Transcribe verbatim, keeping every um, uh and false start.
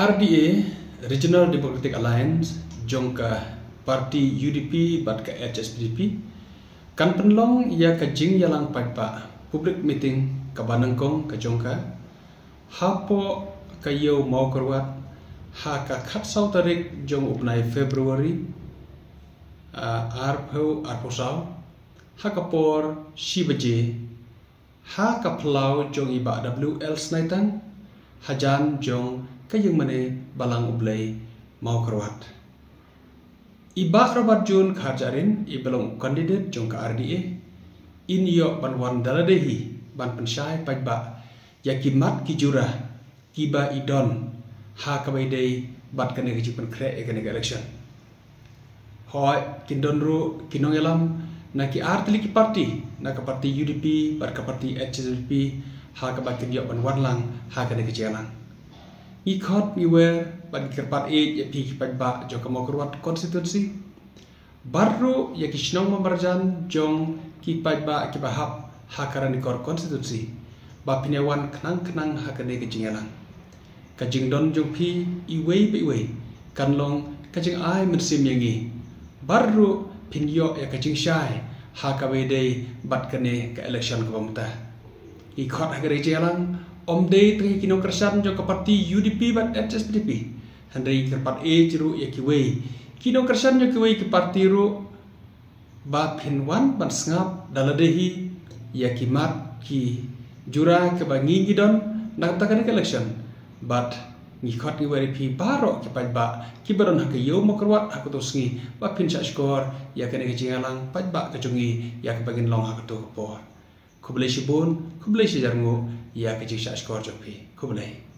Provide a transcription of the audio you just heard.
R D A Regional Democratic Alliance jongka parti U D P bat ke H S P D P kan penlong ya kajing yalang paipa public meeting ke Banangkong ke jongka hapo kayo mau kerwat ha ka khat sau tarik jong upnai Februari uh, arpo arpo sau ha kapor shibaje ha kaplau jong iba W L Snaitan hajan jong kayeng mane balang ublay mau kerwat iba rabat jun khajarin ibelong kandidat jong ka R D A in yo banwan daladehi ban pensyai pajba yakimat kijura kiba idon ha kabaidei bat kene kijipan kre e kene election hoy kindonru kinong elam na ki artli ki parti na ka parti U D P bat ka parti H S P ha ka bat kinyo banwan lang ha kene kijalan ikot miwer ban kerpat e ya pi pajba jo ka mau kerwat konstitusi baru ya kisnong memberjan jong ki pajba ki bahap hakaran ikor konstitusi ba pinewan kenang-kenang hakane kejingalan kajing don jong pi iwei be iwei kanlong kajing ai mensim yangi baru pinyo ya kajing syai hakawe dei bat kane ke election ke pemerintah ikot hakare jalan om dei tri kino kersan jong ke parti U D P bat H S P D P handai kerpat e jiru ya kiwei kino kersan jong kiwei ke parti ru ba pinwan ban sngap daladehi ya kimat ki jura ke bangi gidon nak takane ke election but ngikot ni wari pi baro ki pajba ki baron hak yo mo kerwat hak to sngi ba pin cha skor ya kene ke jingalang pajba ke jungi ya ke bagin long hak to por kublai shibun kublai shajarngu ya ke cha skor jopi kublai